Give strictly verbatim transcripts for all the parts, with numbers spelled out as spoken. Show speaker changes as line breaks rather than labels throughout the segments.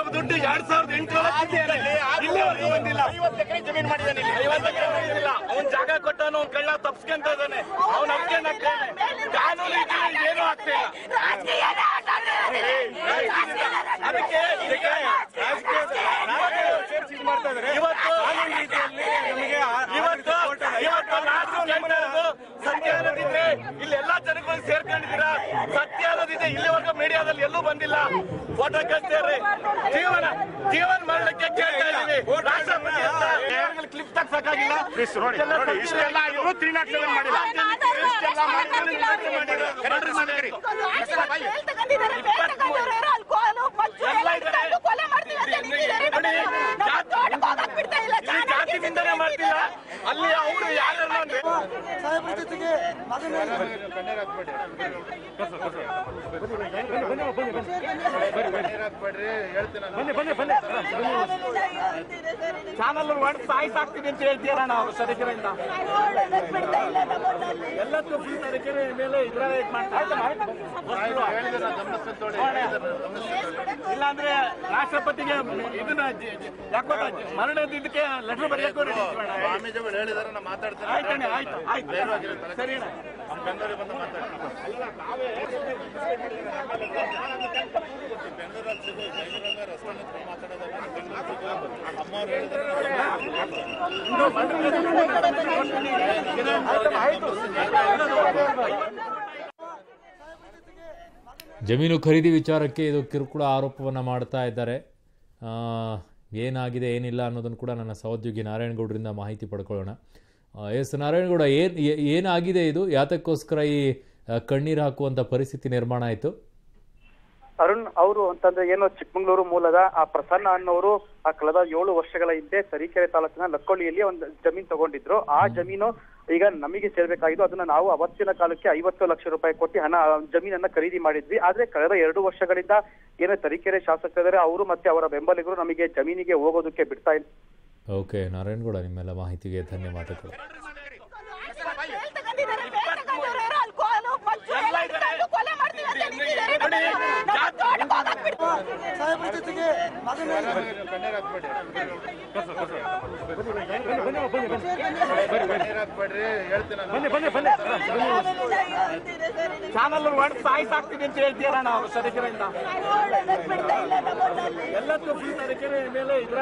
ದುಡ್ಡು ಎರಡ್ ಸಾವಿರದ ಎಂಟರಲ್ಲಿ ಇಲ್ಲಿವರೆಗೂ ಬಂದಿಲ್ಲ. ಐವತ್ತು ಎಕರೆ ಜಮೀನು ಮಾಡಿದ್ದಾನೆ, ಐವತ್ತು ಎಕರೆ ಮಾಡಿಲ್ಲ. ಅವ್ನ್ ಜಾಗ ಕೊಟ್ಟಾನು, ಅವ್ನ್ ಕಳ್ಳ ತಪ್ಸ್ಕೊಂತ ಇದ್ದಾನೆ, ಅವ್ನ ಅಪ್ಕೊಂಡಾಗ್ತಾನೆ. ಕಾನೂನು ಏನೂ ಆಗ್ತಾ ಇಲ್ಲ. ಅದಕ್ಕೆ ಮಾಡ್ತಾ ಇದ್ದಾರೆ. ಇವತ್ತು ಇವತ್ತು ಇವತ್ತು ನಾನು ಸತ್ಯ ಅನ್ನೋದಿದ್ರೆ ಇಲ್ಲಿ ಎಲ್ಲಾ ಜನಗಳು ಸೇರ್ಕೊಂಡಿದ್ದೀರಾ. ಸತ್ಯ ಅನ್ನೋದಿದೆ ಇಲ್ಲಿವರೆಗೂ ಮೀಡಿಯಾದಲ್ಲಿ ಎಲ್ಲೂ ಬಂದಿಲ್ಲ. ಫೋಟೋ ಕಳಿಸ್ತಾರೆ. ಜೀವನ ಜೀವನ ಮಾಡಲಿಕ್ಕೆ ಕೇಳ್ತಾ ಇದ್ದೀವಿ. ರಾಷ್ಟ್ರಪತಿ ಅಂತ ಕ್ಲಿಪ್ ತಗ್ಸಕ್ಕಾಗಿಲ್ಲ. ಇಷ್ಟೆಲ್ಲ ಇವರು ತ್ರೀ ನಾಟ್ ಸೆವೆನ್ ಮಾಡಿಲ್ಲ. ಜಾತಿ ನಿಂದನೆ ಮಾಡ್ತಿಲ್ಲ. ಅಲ್ಲಿ ಅವರು ಯಾರನ್ನ ಚಾನಲ್ ಮಾಡಿ ಸಾಯಿಸಾಗ್ತೀನಿ ಅಂತ ಹೇಳ್ತೀರಾ ನಾವು ಸದಸ್ಯರಿಂದ. ಎಲ್ಲದಕ್ಕೂ ಫುಲ್ ತರೀಕೆರೆ ಮೇಲೆ ಇದ್ರ ಇಲ್ಲಾಂದ್ರೆ ರಾಷ್ಟ್ರಪತಿಗೆ ಇದನ್ನ ಯಾಕೋ ಮರಣದಿದ್ದಕ್ಕೆ ಲೆಟರ್ ಬರೆಯಕ್ಕೂ ಸ್ವಾಮೀಜಿಗಳು ಹೇಳಿದಾರೆ. ನಾ ಮಾತಾಡ್ತೇನೆ. ಆಯ್ತಾನೆ, ಆಯ್ತು ಆಯ್ತು ಸರಿ ಬೆಂಗಳೂರಿಗೆ ಬಂದು
ಜಮೀನು ಖರೀದಿ ವಿಚಾರಕ್ಕೆ ಇದು ಕಿರುಕುಳ ಆರೋಪವನ್ನು ಮಾಡ್ತಾ ಇದ್ದಾರೆ. ಏನಾಗಿದೆ ಏನಿಲ್ಲ ಅನ್ನೋದನ್ನು ಕೂಡ ನನ್ನ ಸಹೋದ್ಯೋಗಿ ನಾರಾಯಣಗೌಡರಿಂದ ಮಾಹಿತಿ ಪಡ್ಕೊಳ್ಳೋಣ. ಎಸ್ ನಾರಾಯಣಗೌಡ, ಏನು ಏನಾಗಿದೆ ಇದು? ಯಾತಕ್ಕೋಸ್ಕರ ಈ ಕಣ್ಣೀರು ಹಾಕುವಂಥ ಪರಿಸ್ಥಿತಿ ನಿರ್ಮಾಣ ಆಯಿತು?
ಅರುಣ್ ಅವರು ಅಂತಂದ್ರೆ ಏನು ಚಿಕ್ಕಮಗಳೂರು ಮೂಲದ ಆ ಪ್ರಸನ್ನ ಅನ್ನೋರು ಆ ಕಳೆದ ಏಳು ವರ್ಷಗಳ ಹಿಂದೆ ತರೀಕೆರೆ ತಾಲೂಕಿನ ಲಕ್ಕೊಳ್ಳಿಯಲ್ಲಿ ಒಂದು ಜಮೀನು ತಗೊಂಡಿದ್ರು. ಆ ಜಮೀನು ಈಗ ನಮಗೆ ಸೇರ್ಬೇಕಾಗಿದ್ದು. ಅದನ್ನ ನಾವು ಅವತ್ತಿನ ಕಾಲಕ್ಕೆ ಐವತ್ತು ಲಕ್ಷ ರೂಪಾಯಿ ಕೊಟ್ಟು ಹಣ ಜಮೀನನ್ನ ಖರೀದಿ ಮಾಡಿದ್ವಿ. ಆದ್ರೆ ಕಳೆದ ಎರಡು ವರ್ಷಗಳಿಂದ ಏನು ತರೀಕೆರೆ ಶಾಸಕರಿದ್ದಾರೆ ಅವರು ಮತ್ತೆ ಅವರ ಬೆಂಬಲಿಗರು ನಮಗೆ ಜಮೀನಿಗೆ ಹೋಗೋದಕ್ಕೆ ಬಿಡ್ತಾ ಇಲ್ಲ.
ಓಕೆ ನಾರಾಯಣಗೌಡ, ನಿಮ್ಮೆಲ್ಲ ಮಾಹಿತಿಗೆ ಧನ್ಯವಾದಗಳು.
ಚಾನಲ್ ಮಾಡಿ ಸಾಯಿಸಾಗ್ತೀನಿ ಅಂತ ಹೇಳ್ತೀರಾ ನಾವು ಸದಸ್ಯರಿಂದ. ಎಲ್ಲದಕ್ಕೂ ಫುಲ್ ತರೀಕೆರೆ ಮೇಲೆ ಇದ್ರ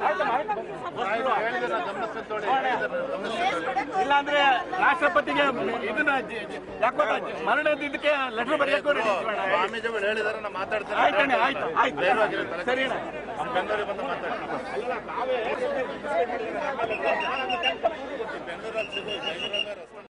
ಇಲ್ಲಾಂದ್ರೆ ರಾಷ್ಟ್ರಪತಿಗೆ ಇದನ್ನ ಯಾಕೋ ಮರಣದಿದ್ದಕ್ಕೆ ಲೆಟರ್ ಬರೆಯಕ್ಕೂ ಸ್ವಾಮೀಜಿಗಳು ಹೇಳಿದಾರೆ. ನಾ ಮಾತಾಡ್ತೇನೆ. ಆಯ್ತಾನೆ, ಆಯ್ತು ಆಯ್ತು ಸರಿ ಬೆಂಗಳೂರಿಗೆ ಬಂದು ಮಾತಾಡ್ತೀನಿ.